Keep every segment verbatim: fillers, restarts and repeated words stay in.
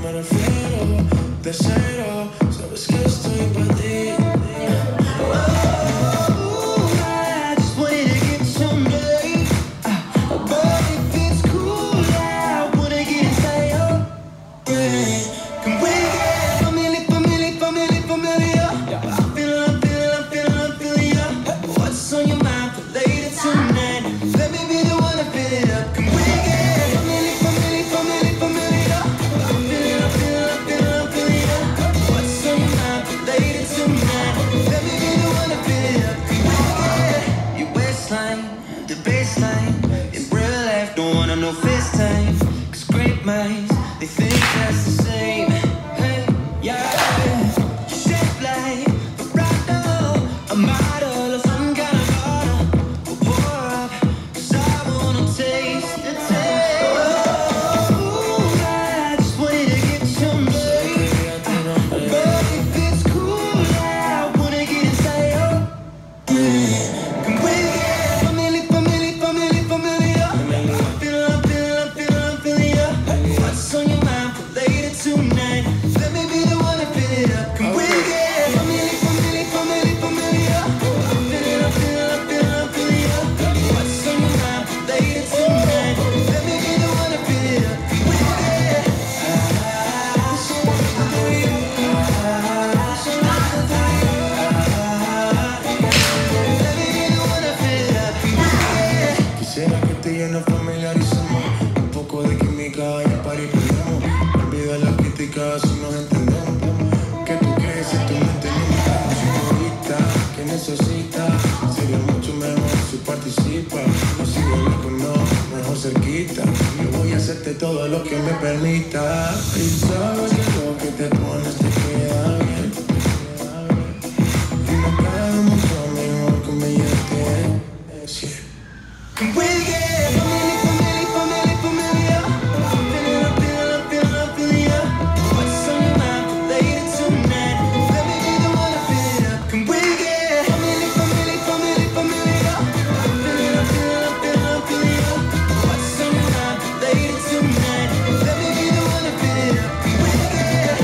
me refiero. De cero, sabes que estoy para ti. No FaceTime, cause great minds, they think that's the same. Hey, yeah, shaped like a bottle, a model of some kind of bottle. We'll pour up, cause I wanna taste the taste. Oh, I just wanted to get your name. But if it's cool, I wanna get inside your brain. Can we get family, family, family, familiar? Quisiera que te y nos familiarizamos, un poco de química y para y perdemos. Olvida la crítica si nos entendemos. ¿Qué tú crees si tú me entiendes? Señorita, que necesita, sería mucho mejor si participa. No sigo loco, no, mejor cerquita. Yo voy a hacerte todo lo que me permita. Y sabes que lo que te pones te queda bien. Y me cae mucho mejor que me lleve. Sí. Can we get family, family, family, familiar? I'm feeling, I'm feeling, I'm feeling, I'm feeling ya. What's on your mind later tonight? Let me be the one to fill it up. Can we get family, family, family, familiar? I'm feeling, I'm feeling, I'm feeling, I'm feeling ya. What's on your mind later tonight? Let me be the one to fill it up. Can we get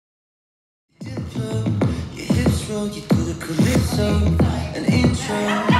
you do the calypso, an intro.